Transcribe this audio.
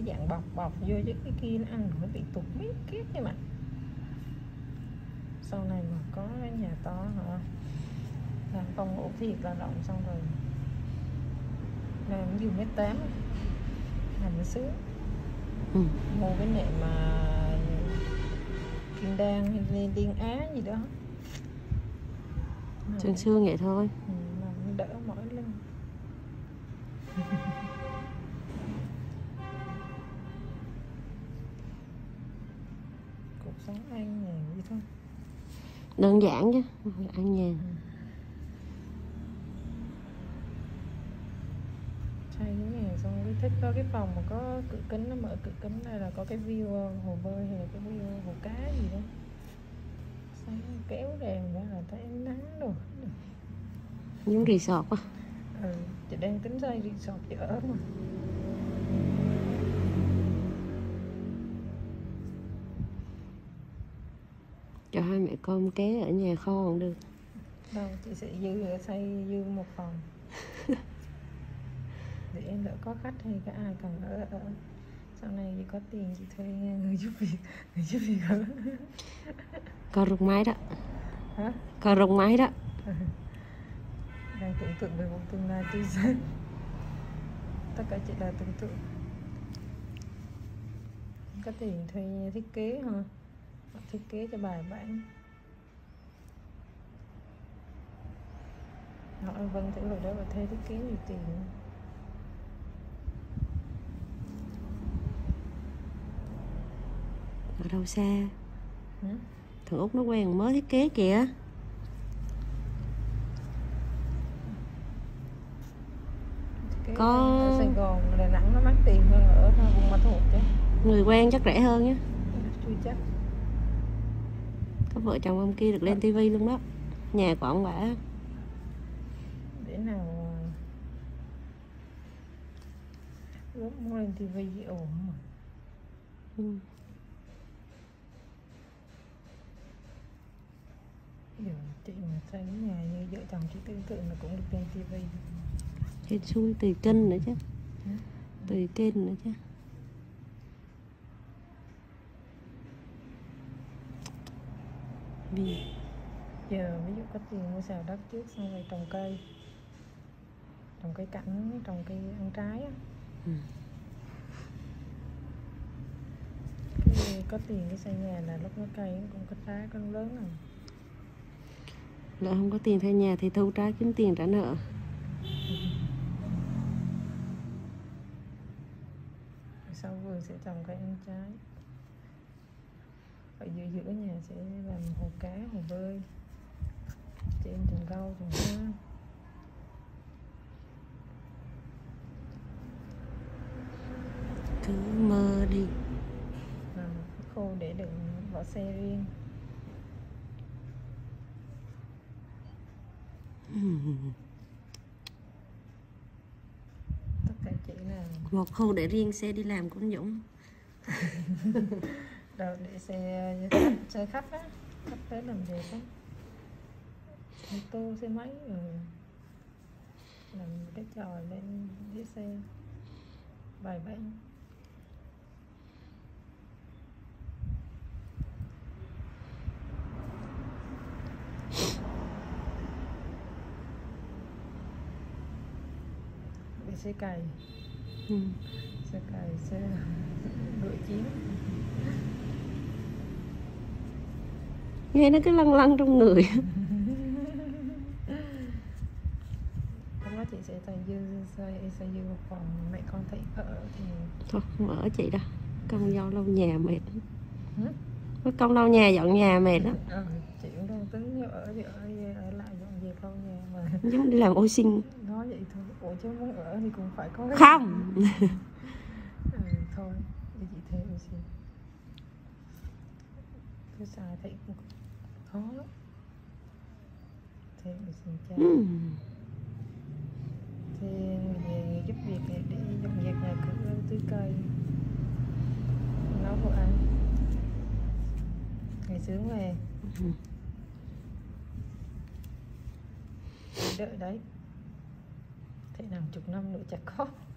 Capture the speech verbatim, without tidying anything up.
dạng bọc bọc vô chứ cái kia nó ăn nó bị tụt miết kiết chứ mà. Sau này mà có cái nhà to hả, làm phòng ngủ thiệt là rộng, xong rồi làm dùng mét tám làm nó sướng. Ừ. Mua cái nệm mà Kim Đan hay Liên Á gì đó, xương xương vậy thôi. Ừ, mà nó đỡ mỏi lưng. Cuộc sống an nhàn vậy thôi, đơn giản chứ ăn nhàn. Ừ. Thay cái nhà xong cái thích có cái phòng mà có cửa kính, nó mở cửa kính này là có cái view hồ bơi hay là cái view hồ cá gì đó, sáng kéo đèn ra là thấy ánh nắng rồi. Giống resort á. Ừ, chị đang tính xây resort chị ở mà. Cho hai mẹ con ké ở nhà kho cũng được. Đâu, chị sẽ dư xây dư một phòng để em đỡ có khách hay có ai cần ở ở. Sau này chị có tiền chị thuê người giúp việc, người giúp việc ở. Con rung máy đó. Hả? Con rung máy đó. Đang tưởng tượng về một tương lai tươi sáng. Tất cả chỉ là tưởng tượng. Có tiền thuê thiết kế hả? Thiết kế cho bài bản. Hỏi Vân thử hồi đó bà thuê thiết kế nhiều tiền. Ở đâu xa. Ừ? Thằng Út nó quen mới thiết kế kìa. Có ở Sài Gòn, Đà Nẵng nó mắc tiền hơn ở vùng Ma Thuột chứ. Người quen chắc rẻ hơn nhé. Chưa chắc. Có vợ chồng ông kia được lên tivi luôn đó. Nhà của ông bả. Để nào lúc mua lên tivi ổn mà. Ừ. Giờ chị mà xây nhà như vợ chồng chị tưởng tượng là cũng được lên tivi. Hên xui tùy kênh nữa chứ. Ừ. Tùy kênh nữa chứ. Vì Giờ ví dụ có tiền mua xào đất trước xong rồi trồng cây, trồng cây cảnh, trồng cây ăn trái á. Ừ. Cái có tiền cái xây nhà là lúc nó cây cũng có trái con lớn rồi. Lỡ không có tiền thuê nhà thì thu trái kiếm tiền trả nợ. Sau vườn sẽ trồng cây ăn trái. Ở giữa giữa nhà sẽ làm hồ cá, hồ bơi. Trên trồng rau, trồng hoa. Cứ mơ đi. À, khô để đựng vỏ xe riêng. Tất cả chỉ là Một khu để riêng xe đi làm của anh Dũng. đâu để xe xe khách á, khách tới làm gì đó, ô tô xe máy rồi làm cái trò lên dưới xe bài bản. Để xe cày. Ừ. Xe cày, xe ngựa chiến. Nghe nó cứ lăn lăn trong người. Hôm đó chị sẽ xây dư xây xây dư một phòng mẹ con thấy ở thì Thôi không ở chị đâu. Công dâu lau nhà mệt. ừ? Có công lau nhà dọn nhà mệt lắm. Ừ, chị cũng đang tính ở thì ở, ở lại dọn dẹp lau nhà mà. Giống đi làm ô xin. Nói vậy thôi, ủa chứ muốn ở thì cũng phải có cái Không. Ừ, thôi để chị thuê ô xin. Cứ xài thấy cũng khó lắm. Thuê ô xin cha. Ừ. Thì về giúp việc để, để dọn dẹp nhà cửa, tưới cây, nấu đồ ăn. Ngày sướng về. Ừ. Đợi đấy. Thế nào chục năm nữa chả có.